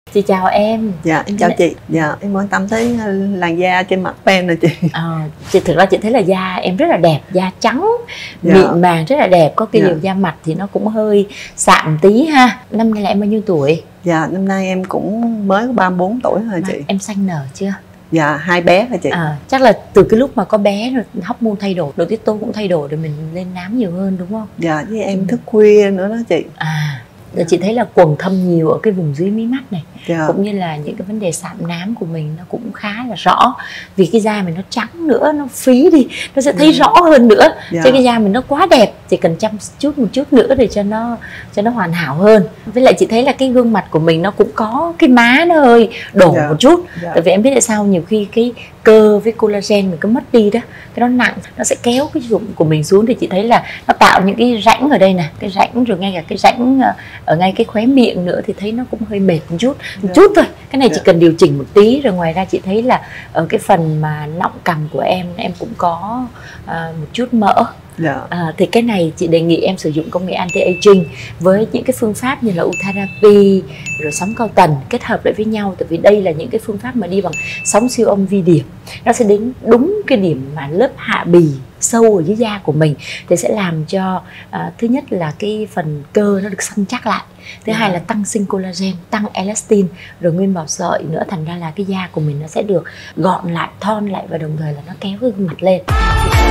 Chị chào em. Dạ, em chào chị. Dạ, em quan tâm tới làn da trên mặt của em nè chị. Chị thực ra chị thấy là da em rất là đẹp, da trắng, Dạ. mịn màng rất là đẹp. Có cái Dạ. điều da mặt thì nó cũng hơi sạm tí ha. Năm nay là em bao nhiêu tuổi? Dạ, năm nay em cũng mới có 34 tuổi thôi chị. Em sanh nở chưa? Dạ, 2 bé rồi chị. Chắc là từ cái lúc mà có bé rồi hormone thay đổi, nội tiết tố cũng thay đổi rồi mình lên nám nhiều hơn đúng không? Dạ, với em thức khuya nữa đó chị. Rồi chị thấy là quầng thâm nhiều ở cái vùng dưới mí mắt này. Dạ. Cũng như là những cái vấn đề sạm nám của mình nó cũng khá là rõ. Vì cái da mình nó trắng nữa, nó phí đi, nó sẽ thấy rõ hơn nữa. Dạ. Chứ cái da mình nó quá đẹp, chỉ cần chăm một chút nữa để cho nó hoàn hảo hơn. Với lại chị thấy là cái gương mặt của mình nó cũng có cái má nó hơi đổ Dạ. một chút. Dạ. Tại vì em biết tại sao nhiều khi cái cơ với collagen mình cứ mất đi đó, cái nó nặng, nó sẽ kéo cái dụng của mình xuống. Thì chị thấy là nó tạo những cái rãnh ở đây nè, cái rãnh rồi ngay cả cái rãnh ở ngay cái khóe miệng nữa thì thấy nó cũng hơi mệt một chút thôi. Cái này chỉ cần điều chỉnh một tí. Rồi ngoài ra chị thấy là ở cái phần mà nọng cằm của em cũng có một chút mỡ. Dạ. Thì cái này chị đề nghị em sử dụng công nghệ anti-aging với những cái phương pháp như là Ultherapy rồi sóng cao tần kết hợp lại với nhau. Tại vì đây là những cái phương pháp mà đi bằng sóng siêu âm vi điểm, nó sẽ đến đúng cái điểm mà lớp hạ bì sâu ở dưới da của mình, thì sẽ làm cho thứ nhất là cái phần cơ nó được săn chắc lại, thứ hai là tăng sinh collagen, tăng elastin, rồi nguyên bào sợi nữa. Thành ra là cái da của mình nó sẽ được gọn lại, thon lại và đồng thời là nó kéo cái gương mặt lên.